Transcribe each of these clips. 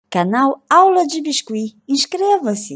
Canal Aula de Biscuit. Inscreva-se!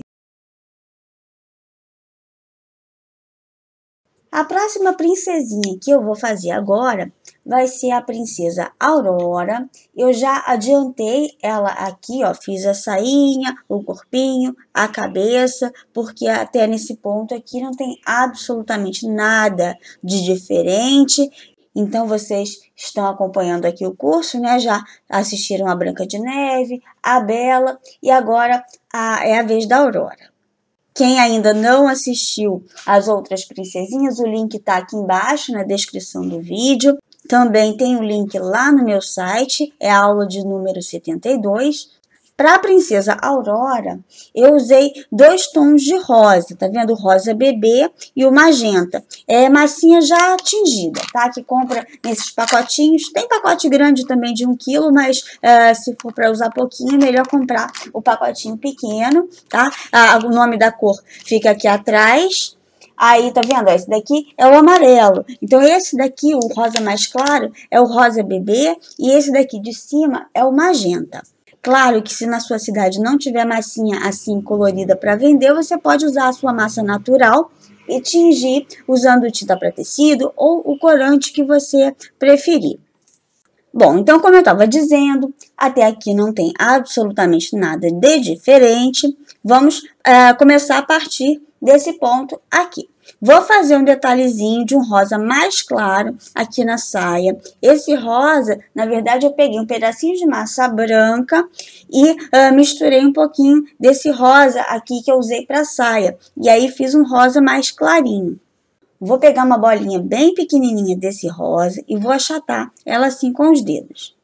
A próxima princesinha que eu vou fazer agora vai ser a princesa Aurora. Eu já adiantei ela aqui, ó, fiz a sainha, o corpinho, a cabeça, porque até nesse ponto aqui não tem absolutamente nada de diferente. Então, vocês estão acompanhando aqui o curso, né? Já assistiram a Branca de Neve, a Bela e agora é a vez da Aurora. Quem ainda não assistiu às outras princesinhas, o link está aqui embaixo na descrição do vídeo. Também tem o link lá no meu site, é a aula de número 72. Para a princesa Aurora, eu usei 2 tons de rosa, tá vendo? O rosa bebê e o magenta. É massinha já tingida, tá? Que compra nesses pacotinhos. Tem pacote grande também de 1 quilo, mas se for para usar pouquinho, é melhor comprar o pacotinho pequeno, tá? O nome da cor fica aqui atrás. Aí, tá vendo? Esse daqui é o amarelo. Então, esse daqui, o rosa mais claro, é o rosa bebê. E esse daqui de cima é o magenta. Claro que se na sua cidade não tiver massinha assim colorida para vender, você pode usar a sua massa natural e tingir usando tinta para tecido ou o corante que você preferir. Bom, então como eu estava dizendo, até aqui não tem absolutamente nada de diferente. Vamos começar a partir desse ponto aqui. Vou fazer um detalhezinho de um rosa mais claro aqui na saia. Esse rosa, na verdade, eu peguei um pedacinho de massa branca e misturei um pouquinho desse rosa aqui que eu usei para a saia. E aí fiz um rosa mais clarinho. Vou pegar uma bolinha bem pequenininha desse rosa e vou achatar ela assim com os dedos.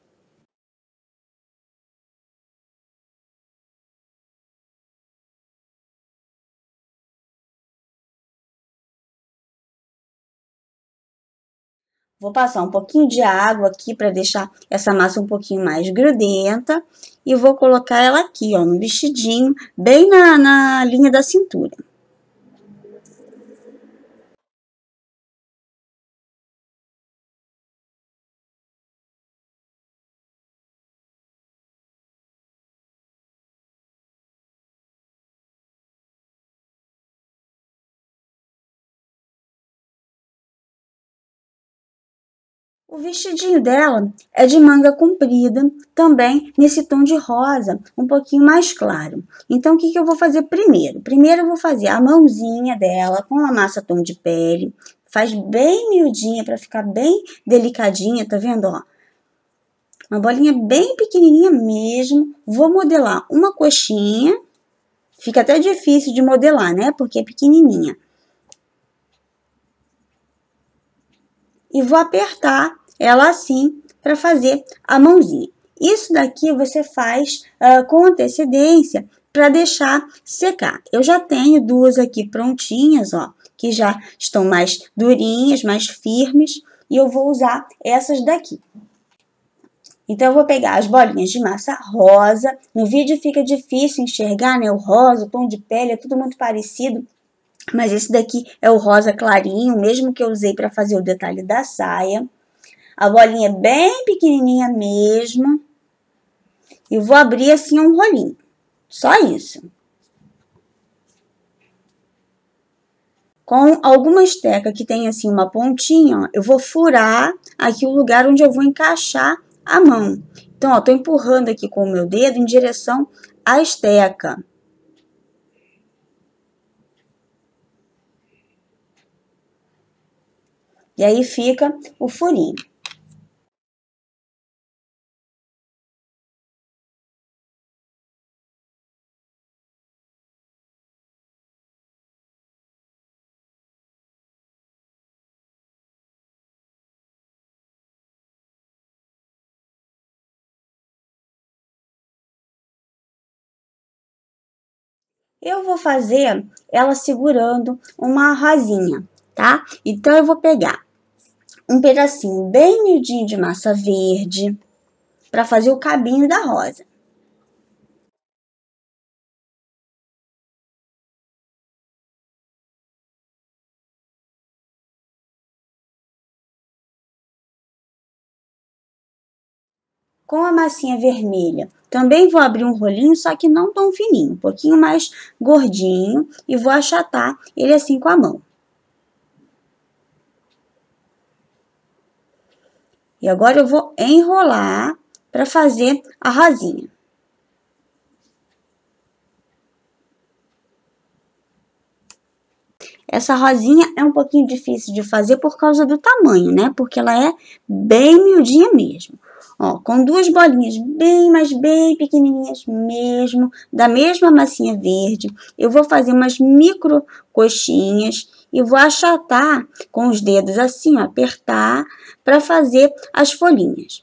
Vou passar um pouquinho de água aqui para deixar essa massa um pouquinho mais grudenta e vou colocar ela aqui, ó, no vestidinho, bem na linha da cintura. O vestidinho dela é de manga comprida, também nesse tom de rosa, um pouquinho mais claro. Então, o que eu vou fazer primeiro? Primeiro, eu vou fazer a mãozinha dela com a massa tom de pele. Faz bem miudinha para ficar bem delicadinha, tá vendo, ó? Uma bolinha bem pequenininha mesmo. Vou modelar uma coxinha. Fica até difícil de modelar, né? Porque é pequenininha. E vou apertar ela assim para fazer a mãozinha. Isso daqui você faz com antecedência para deixar secar. Eu já tenho 2 aqui prontinhas, ó, que já estão mais durinhas, mais firmes, e eu vou usar essas daqui. Então, eu vou pegar as bolinhas de massa rosa. No vídeo fica difícil enxergar, né? O rosa, o tom de pele, é tudo muito parecido. Mas esse daqui é o rosa clarinho, mesmo que eu usei para fazer o detalhe da saia. A bolinha é bem pequenininha mesmo. E vou abrir assim um rolinho. Só isso. Com alguma esteca que tem assim uma pontinha, ó, eu vou furar aqui o lugar onde eu vou encaixar a mão. Então, ó, tô empurrando aqui com o meu dedo em direção à esteca. E aí fica o furinho. Eu vou fazer ela segurando uma rosinha, tá? Então, eu vou pegar um pedacinho bem miudinho de massa verde para fazer o cabinho da rosa. Com a massinha vermelha, também vou abrir um rolinho, só que não tão fininho, um pouquinho mais gordinho, e vou achatar ele assim com a mão. E agora eu vou enrolar para fazer a rosinha. Essa rosinha é um pouquinho difícil de fazer por causa do tamanho, né? Porque ela é bem miudinha mesmo. Ó, com duas bolinhas bem, mas bem pequenininhas mesmo, da mesma massinha verde, eu vou fazer umas micro coxinhas e vou achatar com os dedos assim, ó, apertar para fazer as folhinhas.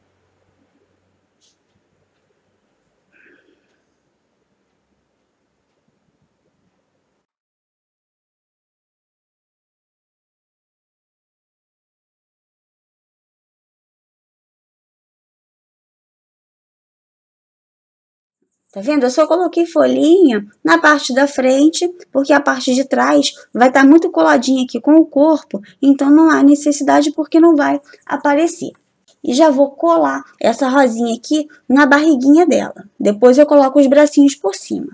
Tá vendo? Eu só coloquei folhinha na parte da frente, porque a parte de trás vai estar muito coladinha aqui com o corpo, então não há necessidade porque não vai aparecer. E já vou colar essa rosinha aqui na barriguinha dela. Depois eu coloco os bracinhos por cima.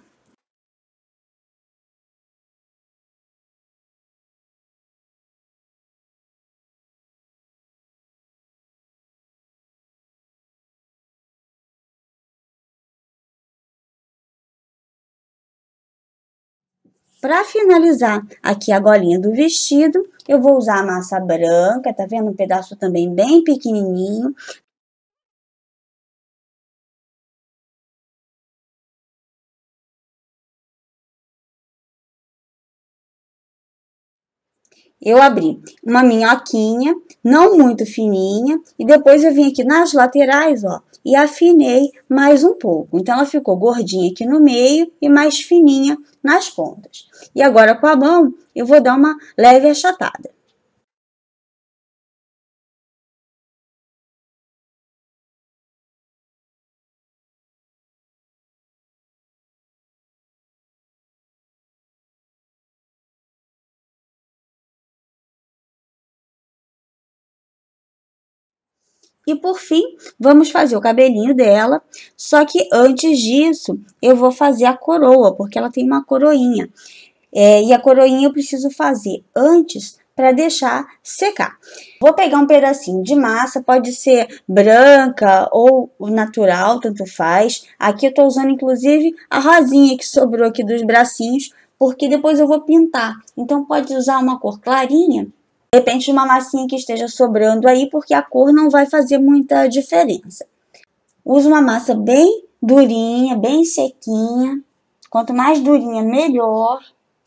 Para finalizar aqui a golinha do vestido, eu vou usar a massa branca, tá vendo? Um pedaço também bem pequenininho. Eu abri uma minhoquinha, não muito fininha, e depois eu vim aqui nas laterais, ó, e afinei mais um pouco. Então, ela ficou gordinha aqui no meio e mais fininha nas pontas. E agora, com a mão, eu vou dar uma leve achatada. E por fim, vamos fazer o cabelinho dela. Só que antes disso, eu vou fazer a coroa, porque ela tem uma coroinha. E a coroinha eu preciso fazer antes para deixar secar. Vou pegar um pedacinho de massa, pode ser branca ou natural, tanto faz. Aqui eu tô usando inclusive a rosinha que sobrou aqui dos bracinhos, porque depois eu vou pintar. Então pode usar uma cor clarinha, de repente uma massinha que esteja sobrando aí, porque a cor não vai fazer muita diferença. Uso uma massa bem durinha, bem sequinha. Quanto mais durinha, melhor.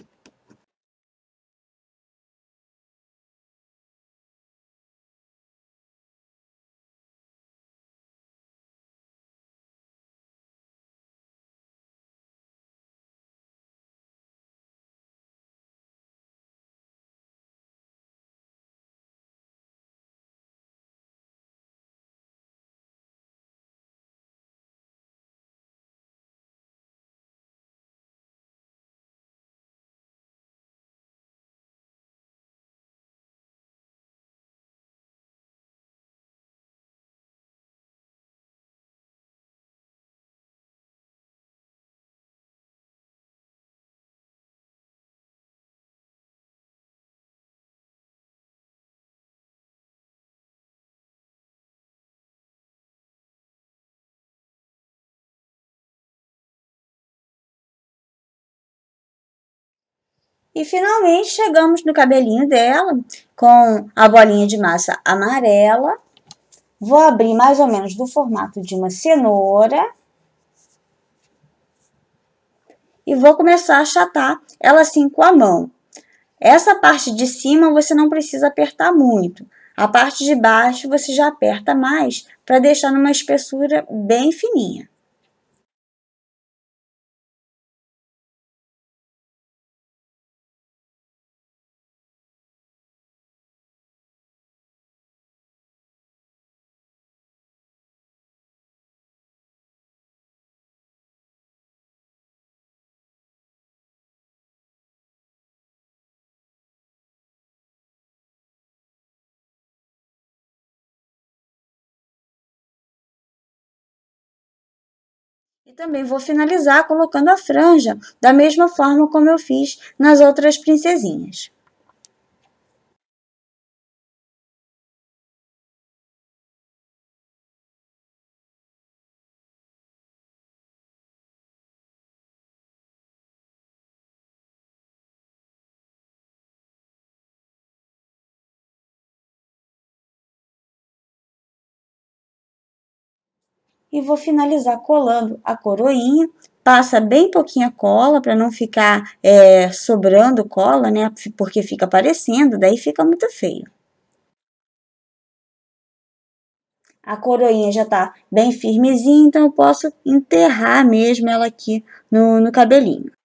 E finalmente chegamos no cabelinho dela, com a bolinha de massa amarela. Vou abrir mais ou menos do formato de uma cenoura. E vou começar a achatar ela assim com a mão. Essa parte de cima você não precisa apertar muito. A parte de baixo você já aperta mais para deixar numa espessura bem fininha. E também vou finalizar colocando a franja da mesma forma como eu fiz nas outras princesinhas. E vou finalizar colando a coroinha. Passa bem pouquinha cola para não ficar sobrando cola, né? Porque fica aparecendo, daí fica muito feio. A coroinha já tá bem firmezinha, então eu posso enterrar mesmo ela aqui no cabelinho.